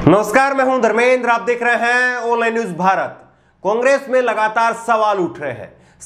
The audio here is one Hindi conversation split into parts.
नमस्कार, मैं हूं धर्मेंद्र। आप देख रहे हैं ऑनलाइन न्यूज भारत। कांग्रेस में लगातार सवाल उठ रहे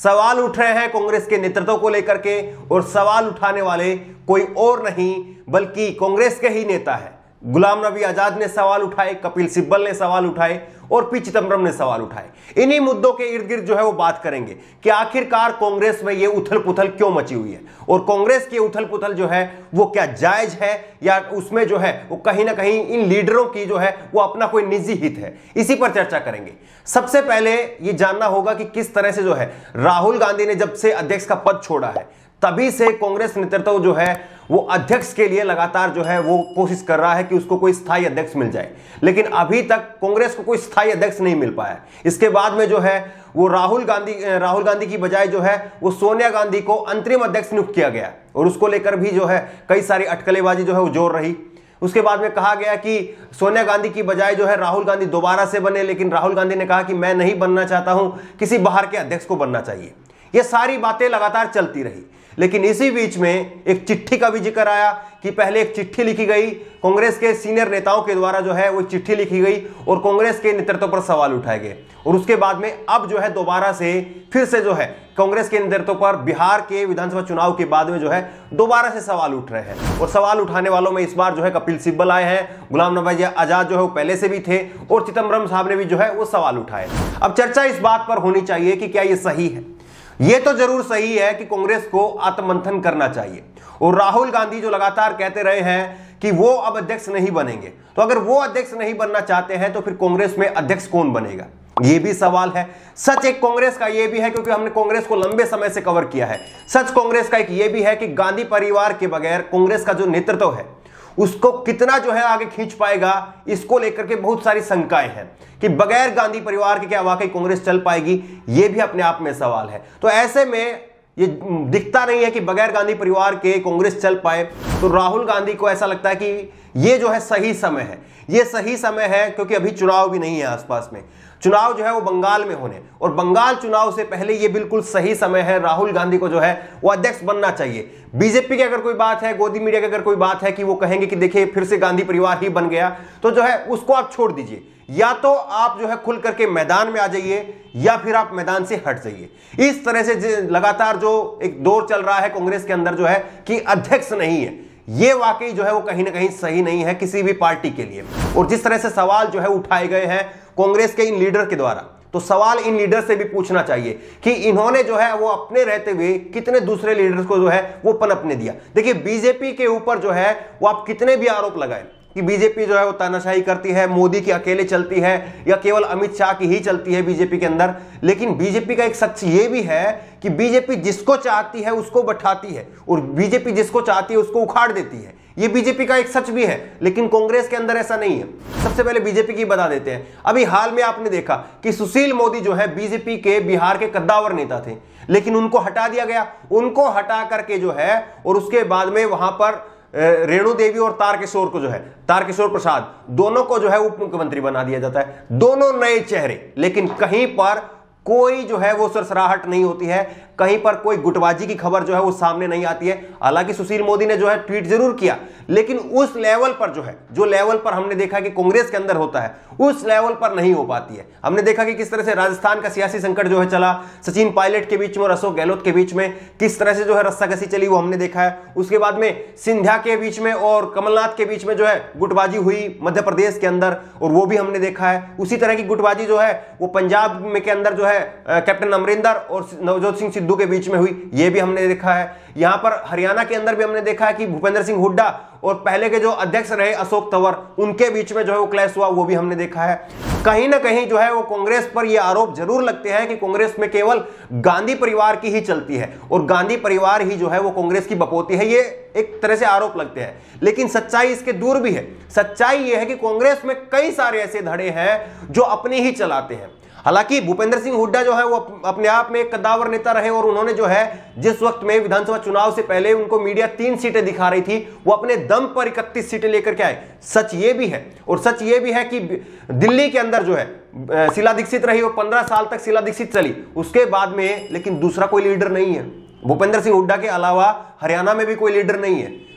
हैं कांग्रेस के नेतृत्व को लेकर के, और सवाल उठाने वाले कोई और नहीं बल्कि कांग्रेस के ही नेता है। गुलाम नबी आजाद ने सवाल उठाए, कपिल सिब्बल ने सवाल उठाए और पी चिदंबरम ने सवाल उठाए। इन्हीं मुद्दों के इर्द गिर्द जो है वो बात करेंगे कि आखिरकार कांग्रेस में ये उथल पुथल क्यों मची हुई है, और कांग्रेस की उथल पुथल जो है वो क्या जायज है या उसमें जो है वो कहीं ना कहीं इन लीडरों की जो है वो अपना कोई निजी हित है। इसी पर चर्चा करेंगे। सबसे पहले ये जानना होगा कि किस तरह से जो है राहुल गांधी ने जब से अध्यक्ष का पद छोड़ा है तभी से कांग्रेस नेतृत्व जो है वो अध्यक्ष के लिए लगातार जो है वो कोशिश कर रहा है कि उसको कोई स्थायी अध्यक्ष मिल जाए, लेकिन अभी तक कांग्रेस को कोई स्थायी अध्यक्ष नहीं मिल पाया। इसके बाद में जो है वो राहुल गांधी की बजाय जो है वो सोनिया गांधी को अंतरिम अध्यक्ष नियुक्त किया गया, और उसको लेकर भी जो है कई सारी अटकलेबाजी जो है वो जोर रही। उसके बाद में कहा गया कि सोनिया गांधी की बजाय जो है राहुल गांधी दोबारा से बने, लेकिन राहुल गांधी ने कहा कि मैं नहीं बनना चाहता हूं, किसी बाहर के अध्यक्ष को बनना चाहिए। ये सारी बातें लगातार चलती रही, लेकिन इसी बीच में एक चिट्ठी का भी जिक्र आया कि पहले एक चिट्ठी लिखी गई कांग्रेस के सीनियर नेताओं के द्वारा, जो है वो चिट्ठी लिखी गई और कांग्रेस के नेतृत्व पर सवाल उठाए गए। और उसके बाद में अब जो है दोबारा से फिर से जो है कांग्रेस के नेतृत्व पर बिहार के विधानसभा चुनाव के बाद में जो है दोबारा से सवाल उठ रहे हैं। और सवाल उठाने वालों में इस बार जो है कपिल सिब्बल आए हैं, गुलाम नबी आजाद जो है वो पहले से भी थे, और चिदंबरम साहब ने भी जो है वो सवाल उठाए। अब चर्चा इस बात पर होनी चाहिए कि क्या ये सही है। ये तो जरूर सही है कि कांग्रेस को आत्ममंथन करना चाहिए, और राहुल गांधी जो लगातार कहते रहे हैं कि वो अब अध्यक्ष नहीं बनेंगे, तो अगर वो अध्यक्ष नहीं बनना चाहते हैं तो फिर कांग्रेस में अध्यक्ष कौन बनेगा, ये भी सवाल है। सच एक कांग्रेस का ये भी है, क्योंकि हमने कांग्रेस को लंबे समय से कवर किया है, सच कांग्रेस का एक ये भी है कि गांधी परिवार के बगैर कांग्रेस का जो नेतृत्व है उसको कितना जो है आगे खींच पाएगा, इसको लेकर के बहुत सारी शंकाएं हैं कि बगैर गांधी परिवार के क्या वाकई कांग्रेस चल पाएगी, ये भी अपने आप में सवाल है। तो ऐसे में ये दिखता नहीं है कि बगैर गांधी परिवार के कांग्रेस चल पाए। तो राहुल गांधी को ऐसा लगता है कि ये जो है सही समय है, ये सही समय है, क्योंकि अभी चुनाव भी नहीं है आसपास में। चुनाव जो है वो बंगाल में होने, और बंगाल चुनाव से पहले ये बिल्कुल सही समय है। राहुल गांधी को जो है वो अध्यक्ष बनना चाहिए। बीजेपी की अगर कोई बात है, गोदी मीडिया की अगर कोई बात है कि वो कहेंगे कि देखिए फिर से गांधी परिवार ही बन गया, तो जो है उसको आप छोड़ दीजिए। या तो आप जो है खुल करके मैदान में आ जाइए, या फिर आप मैदान से हट जाइए। इस तरह से लगातार जो एक दौर चल रहा है कांग्रेस के अंदर जो है कि अध्यक्ष नहीं है, ये वाकई जो है वो कहीं ना कहीं सही नहीं है किसी भी पार्टी के लिए। और जिस तरह से सवाल जो है उठाए गए हैं कांग्रेस के इन लीडर के द्वारा, तो सवाल इन लीडर से भी पूछना चाहिए कि इन्होंने जो है वो अपने रहते हुए कितने दूसरे लीडर्स को जो है वो पनपने दिया। देखिए बीजेपी के ऊपर जो है वो आप कितने भी आरोप लगाए कि बीजेपी जो है वो तानाशाही करती है, मोदी की अकेले चलती है, या केवल अमित शाह की ही चलती है बीजेपी के अंदर, लेकिन बीजेपी का एक सच ये भी है कि बीजेपी जिसको चाहती है उसको बैठाती है, और बीजेपी जिसको चाहती है उसको उखाड़ देती है। ये बीजेपी का एक सच भी है, लेकिन कांग्रेस के अंदर ऐसा नहीं है। सबसे पहले बीजेपी की बता देते हैं। अभी हाल में आपने देखा कि सुशील मोदी जो है बीजेपी के बिहार के कद्दावर नेता थे, लेकिन उनको हटा दिया गया। उनको हटा करके जो है, और उसके बाद में वहां पर रेणु देवी और तारकिशोर को जो है, तारकिशोर प्रसाद, दोनों को जो है उप मुख्यमंत्री बना दिया जाता है। दोनों नए चेहरे, लेकिन कहीं पर कोई जो है वो सरसराहट नहीं होती है, कहीं पर कोई गुटबाजी की खबर जो है वो सामने नहीं आती है। हालांकि सुशील मोदी ने जो है ट्वीट जरूर किया, लेकिन उस लेवल पर जो है, जो लेवल पर हमने देखा कि कांग्रेस के अंदर होता है, उस लेवल पर नहीं हो पाती है। हमने देखा कि किस तरह से राजस्थान का सियासी संकट जो है चला, सचिन पायलट के बीच में और अशोक गहलोत के बीच में किस तरह से जो है रस्साकसी चली, वो हमने देखा है। उसके बाद में सिंधिया के बीच में और कमलनाथ के बीच में जो है गुटबाजी हुई मध्य प्रदेश के अंदर, और वो भी हमने देखा है। उसी तरह की गुटबाजी जो है वो पंजाब में के अंदर जो है कैप्टन अमरिंदर और नवजोत सिंह सिद्धू के बीच में हुई, ये भी हमने देखा है। यहां पर हरियाणा के अंदर भी हमने देखा है कि भूपेंद्र सिंह हुड्डा और पहले के जो अध्यक्ष रहे अशोक तंवर, उनके बीच में जो है वो क्लैश हुआ, वो भी हमने देखा है। कहीं ना कहीं जो है वो कांग्रेस पर ये आरोप जरूर लगते हैं कि कांग्रेस में केवल गांधी परिवार की ही चलती है, और गांधी परिवार ही जो है वो कांग्रेस की बपोती है। ये एक तरह से आरोप लगते हैं, लेकिन सच्चाई इसके दूर भी है। सच्चाई ये है कि कांग्रेस में कई सारे ऐसे धड़े हैं जो अपने ही चलाते हैं। हालांकि भूपेंद्र सिंह हुड्डा जो है वो अपने आप में एक कद्दावर नेता रहे, और उन्होंने जो है जिस वक्त में विधानसभा चुनाव से पहले उनको मीडिया 3 सीटें दिखा रही थी, वो अपने दम पर 31 सीटें लेकर के आए। सच ये भी है, और सच ये भी है कि दिल्ली के अंदर जो है शीला दीक्षित रही, और 15 साल तक शीला दीक्षित चली, उसके बाद में लेकिन दूसरा कोई लीडर नहीं है। भूपेंद्र सिंह हुड्डा के अलावा हरियाणा में भी कोई लीडर नहीं है।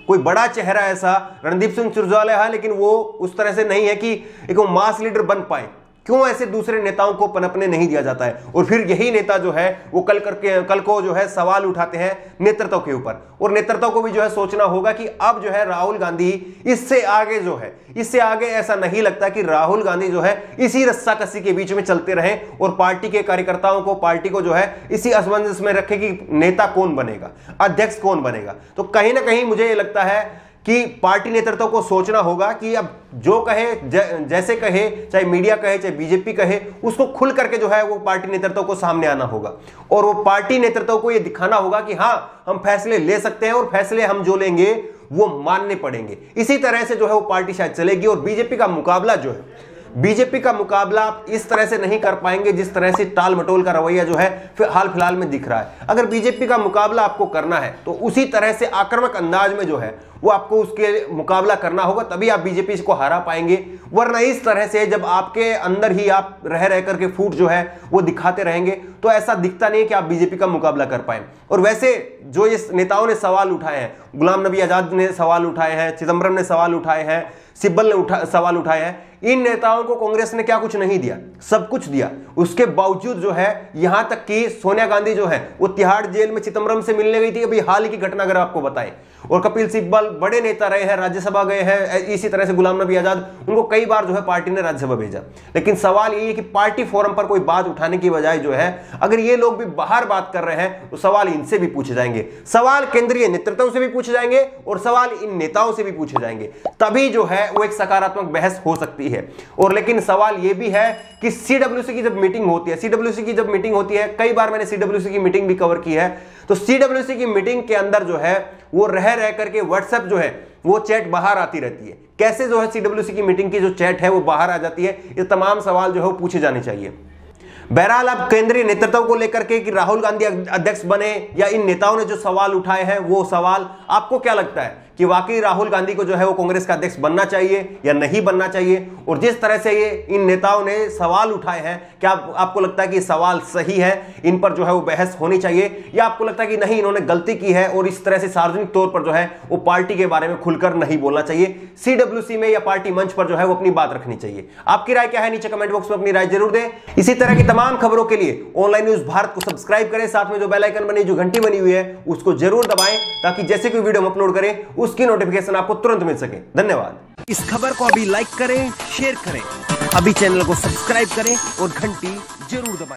कोई बड़ा चेहरा ऐसा रणदीप सिंह सुरजेवाला है, लेकिन वो उस तरह से नहीं है कि एक वो मास लीडर बन पाए। क्यों ऐसे दूसरे नेताओं को पनपने नहीं दिया जाता है? और फिर यही नेता जो है वो कल को जो है सवाल उठाते हैं नेतृत्व के ऊपर, और नेतृत्व को भी जो है सोचना होगा कि अब जो है राहुल गांधी इससे आगे जो है, इससे आगे ऐसा नहीं लगता कि राहुल गांधी जो है इसी रस्साकसी के बीच में चलते रहें और पार्टी के कार्यकर्ताओं को, पार्टी को जो है इसी असमंजस में रखे कि नेता कौन बनेगा, अध्यक्ष कौन बनेगा। तो कहीं ना कहीं मुझे ये लगता है कि पार्टी नेतृत्व को सोचना होगा कि अब जो कहे, जैसे कहे, चाहे मीडिया कहे, चाहे बीजेपी कहे, उसको खुल करके जो है वो पार्टी नेतृत्व को सामने आना होगा, और वो पार्टी नेतृत्व को ये दिखाना होगा कि हाँ, हम फैसले ले सकते हैं और फैसले हम जो लेंगे वो मानने पड़ेंगे। इसी तरह से जो है वो पार्टी शायद चलेगी। और बीजेपी का मुकाबला जो है, बीजेपी का मुकाबला आप इस तरह से नहीं कर पाएंगे जिस तरह से टाल मटोल का रवैया जो है हाल फिलहाल में दिख रहा है। अगर बीजेपी का मुकाबला आपको करना है तो उसी तरह से आक्रामक अंदाज में जो है वो आपको उसके मुकाबला करना होगा, तभी आप बीजेपी को हरा पाएंगे। वरना इस तरह से जब आपके अंदर ही आप रह करके फूट जो है वो दिखाते रहेंगे तो ऐसा दिखता नहीं कि आप बीजेपी का मुकाबला कर पाए। और वैसे जो इस नेताओं ने सवाल उठाए हैं, गुलाम नबी आजाद ने सवाल उठाए हैं, चिदम्बरम ने सवाल उठाए हैं, सिब्बल ने सवाल उठाए हैं, इन नेताओं को कांग्रेस ने क्या कुछ नहीं दिया? सब कुछ दिया। उसके बावजूद जो है यहां तक कि सोनिया गांधी जो है वो तिहाड़ जेल में चिदम्बरम से मिलने गई थी, अभी हाल ही की घटना अगर आपको बताएं। और कपिल सिब्बल बड़े नेता रहे हैं, राज्यसभा गए हैं, इसी तरह से गुलाम नबी आजाद, उनको कई बार जो है पार्टी ने राज्यसभा भेजा। लेकिन सवाल ये है कि पार्टी फोरम पर कोई बात उठाने की बजाय जो है अगर ये लोग भी बाहर बात कर रहे हैं तो सवाल इनसे भी पूछे जाएंगे, सवाल केंद्रीय नेतृत्व से भी पूछे जाएंगे और सवाल इन नेताओं से भी पूछे जाएंगे, तभी जो है वो एक सकारात्मक बहस हो सकती है। और लेकिन सवाल ये भी है कि सीडब्ल्यूसी की जब मीटिंग होती है, सीडब्ल्यूसी की जब मीटिंग होती है, कई बार मैंने सीडब्ल्यूसी की मीटिंग भी कवर की है, तो सीडब्ल्यूसी की मीटिंग के अंदर जो है वो रह करके व्हाट्सएप जो है वो चैट बाहर आती रहती है। कैसे जो है सीडब्ल्यूसी की मीटिंग की जो चैट है वो बाहर आ जाती है, ये तमाम सवाल जो है वो पूछे जाने चाहिए। बहरहाल अब केंद्रीय नेतृत्व को लेकर के कि राहुल गांधी अध्यक्ष बने या इन नेताओं ने जो सवाल उठाए हैं वो सवाल, आपको क्या लगता है कि वाकई राहुल गांधी को जो है वो कांग्रेस का अध्यक्ष बनना चाहिए या नहीं बनना चाहिए? और जिस तरह से ये इन नेताओं ने सवाल उठाए हैं, क्या आपको लगता है कि सवाल सही है, इन पर जो है वो बहस होनी चाहिए, या आपको लगता है कि नहीं, इन्होंने गलती की है और इस तरह से सार्वजनिक तौर पर जो है वो पार्टी के बारे में खुलकर नहीं बोलना चाहिए, सीडब्ल्यूसी में या पार्टी मंच पर जो है वो अपनी बात रखनी चाहिए? आपकी राय क्या है? नीचे कमेंट बॉक्स में अपनी राय जरूर दें। इसी तरह की तमाम खबरों के लिए ऑनलाइन न्यूज भारत को सब्सक्राइब करें, साथ में जो बेल आइकन बनी, जो घंटी बनी हुई है उसको जरूर दबाएं, ताकि जैसे कोई वीडियो हम अपलोड करें उसकी नोटिफिकेशन आपको तुरंत मिल सके। धन्यवाद। इस खबर को अभी लाइक करें, शेयर करें, अभी चैनल को सब्सक्राइब करें और घंटी जरूर दबाएं।